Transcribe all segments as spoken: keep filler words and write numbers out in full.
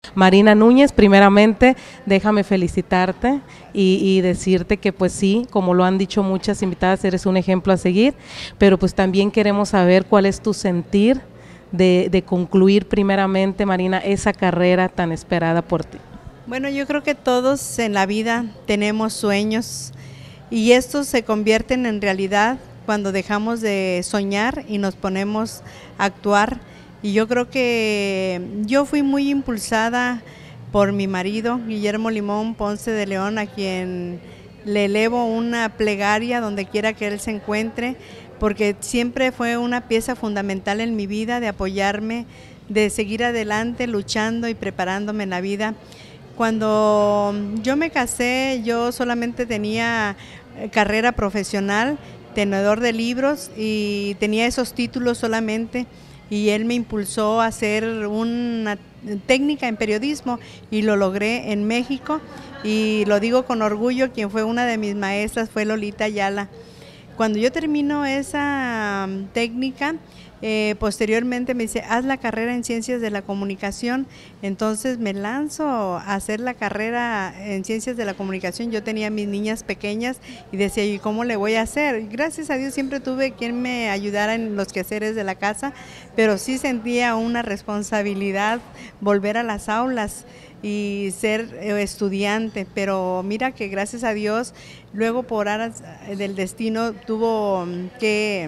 Marina Núñez, primeramente déjame felicitarte y, y decirte que pues sí, como lo han dicho muchas invitadas, eres un ejemplo a seguir, pero pues también queremos saber cuál es tu sentir de, de concluir primeramente, Marina, esa carrera tan esperada por ti. Bueno, yo creo que todos en la vida tenemos sueños y estos se convierten en realidad cuando dejamos de soñar y nos ponemos a actuar. Y yo creo que yo fui muy impulsada por mi marido, Guillermo Limón Ponce de León, a quien le elevo una plegaria donde quiera que él se encuentre, porque siempre fue una pieza fundamental en mi vida de apoyarme, de seguir adelante, luchando y preparándome en la vida. Cuando yo me casé, yo solamente tenía carrera profesional, tenedor de libros, y tenía esos títulos solamente, y él me impulsó a hacer una técnica en periodismo y lo logré en México, y lo digo con orgullo, quien fue una de mis maestras fue Lolita Ayala. Cuando yo termino esa técnica, eh, posteriormente me dice, haz la carrera en Ciencias de la Comunicación. Entonces me lanzo a hacer la carrera en Ciencias de la Comunicación. Yo tenía mis niñas pequeñas y decía, ¿y cómo le voy a hacer? Gracias a Dios siempre tuve quien me ayudara en los quehaceres de la casa, pero sí sentía una responsabilidad volver a las aulas y ser estudiante, pero mira que gracias a Dios, luego por aras del destino tuvo que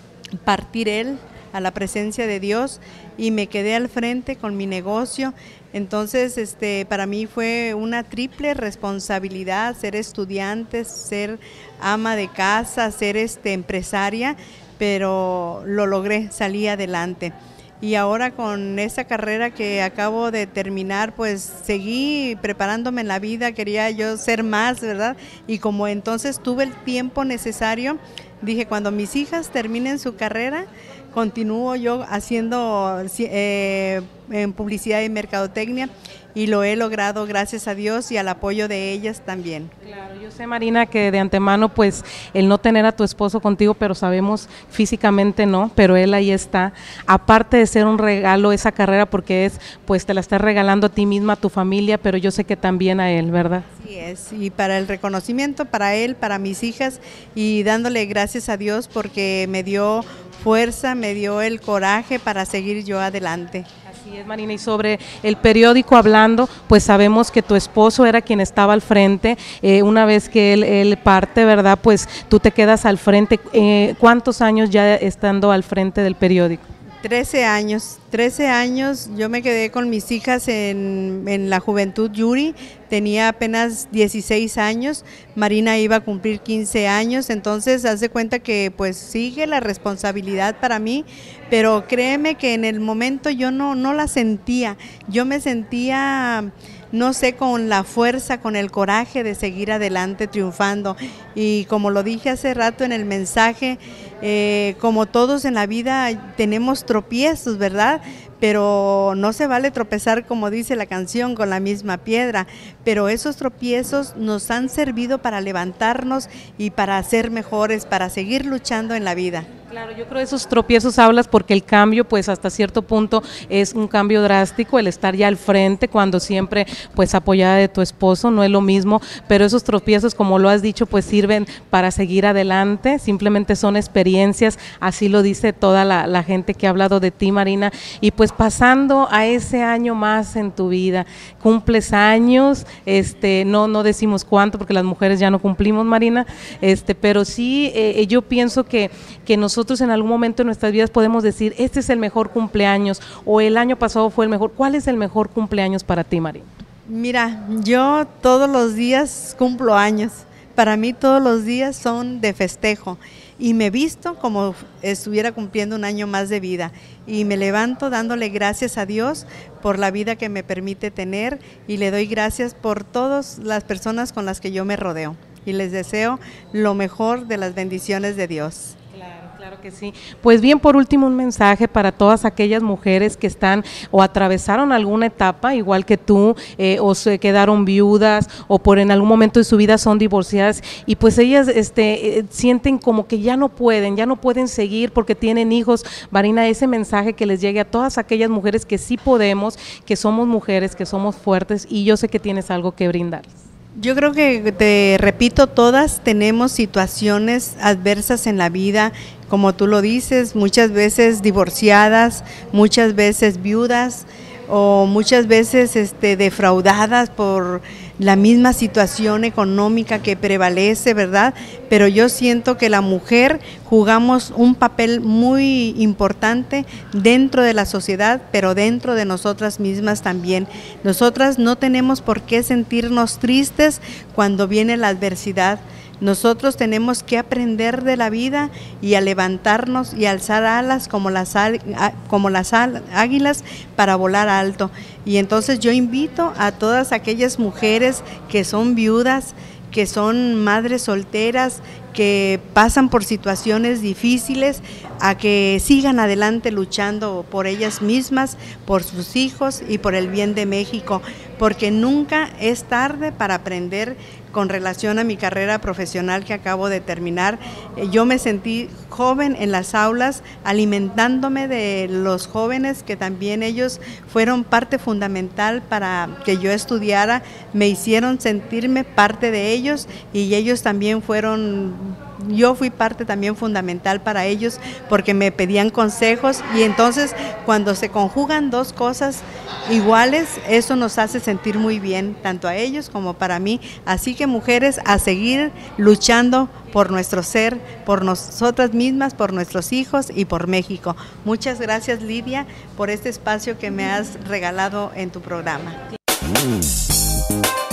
partir él a la presencia de Dios y me quedé al frente con mi negocio. Entonces este, para mí fue una triple responsabilidad ser estudiante, ser ama de casa, ser este, empresaria, pero lo logré, salí adelante. Y ahora con esa carrera que acabo de terminar, pues seguí preparándome en la vida, quería yo ser más, ¿verdad? Y como entonces tuve el tiempo necesario, dije, cuando mis hijas terminen su carrera, continúo yo haciendo eh, en publicidad y mercadotecnia, y lo he logrado gracias a Dios y al apoyo de ellas también. Claro, yo sé, Marina, que de antemano pues el no tener a tu esposo contigo, pero sabemos físicamente no, pero él ahí está, aparte de ser un regalo esa carrera, porque es, pues te la estás regalando a ti misma, a tu familia, pero yo sé que también a él, ¿verdad? Así es, y para el reconocimiento, para él, para mis hijas, y dándole gracias a Dios porque me dio fuerza, me dio el coraje para seguir yo adelante. Así es, Marina, y sobre el periódico hablando, pues sabemos que tu esposo era quien estaba al frente, eh, una vez que él, él parte, ¿verdad? Pues tú te quedas al frente. Eh, ¿cuántos años ya estando al frente del periódico? trece años, trece años, yo me quedé con mis hijas en, en la Juventud Yuri, tenía apenas dieciséis años, Marina iba a cumplir quince años, entonces haz de cuenta que pues sigue la responsabilidad para mí, pero créeme que en el momento yo no, no la sentía, yo me sentía, no sé, con la fuerza, con el coraje de seguir adelante triunfando, y como lo dije hace rato en el mensaje, eh, como todos en la vida tenemos tropiezos, ¿verdad? Pero no se vale tropezar, como dice la canción, con la misma piedra, pero esos tropiezos nos han servido para levantarnos y para ser mejores, para seguir luchando en la vida. Claro, yo creo que esos tropiezos hablas porque el cambio, pues hasta cierto punto es un cambio drástico, el estar ya al frente cuando siempre pues apoyada de tu esposo, no es lo mismo, pero esos tropiezos, como lo has dicho, pues sirven para seguir adelante, simplemente son experiencias, así lo dice toda la, la gente que ha hablado de ti, Marina, y pues pasando a ese año más en tu vida, cumples años, este, no, no decimos cuánto porque las mujeres ya no cumplimos, Marina, este, pero sí, eh, yo pienso que, que nosotros Nosotros en algún momento de nuestras vidas podemos decir, este es el mejor cumpleaños o el año pasado fue el mejor. ¿Cuál es el mejor cumpleaños para ti, Marina? Mira, yo todos los días cumplo años. Para mí todos los días son de festejo y me visto como estuviera cumpliendo un año más de vida y me levanto dándole gracias a Dios por la vida que me permite tener y le doy gracias por todas las personas con las que yo me rodeo y les deseo lo mejor de las bendiciones de Dios. Claro Claro que sí. Pues bien, por último un mensaje para todas aquellas mujeres que están o atravesaron alguna etapa, igual que tú, eh, o se quedaron viudas, o por en algún momento de su vida son divorciadas, y pues ellas este, eh, sienten como que ya no pueden, ya no pueden seguir porque tienen hijos. Marina, ese mensaje que les llegue a todas aquellas mujeres que sí podemos, que somos mujeres, que somos fuertes, y yo sé que tienes algo que brindarles. Yo creo que, te repito, todas tenemos situaciones adversas en la vida, como tú lo dices, muchas veces divorciadas, muchas veces viudas, o muchas veces este, defraudadas por la misma situación económica que prevalece, ¿verdad? Pero yo siento que la mujer jugamos un papel muy importante dentro de la sociedad, pero dentro de nosotras mismas también. Nosotras no tenemos por qué sentirnos tristes cuando viene la adversidad. Nosotros tenemos que aprender de la vida y a levantarnos y alzar alas como las, como las águilas para volar alto. Y entonces yo invito a todas aquellas mujeres que son viudas, que son madres solteras, que pasan por situaciones difíciles, a que sigan adelante luchando por ellas mismas, por sus hijos y por el bien de México, porque nunca es tarde para aprender. Con relación a mi carrera profesional que acabo de terminar, yo me sentí joven en las aulas, alimentándome de los jóvenes que también ellos fueron parte fundamental para que yo estudiara, me hicieron sentirme parte de ellos y ellos también fueron... Yo fui parte también fundamental para ellos porque me pedían consejos y entonces cuando se conjugan dos cosas iguales, eso nos hace sentir muy bien, tanto a ellos como para mí. Así que mujeres, a seguir luchando por nuestro ser, por nosotras mismas, por nuestros hijos y por México. Muchas gracias, Lidia, por este espacio que me has regalado en tu programa. Mm.